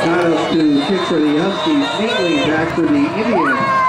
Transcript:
Mercado to kick for the Huskies, Neatly back for the Indians.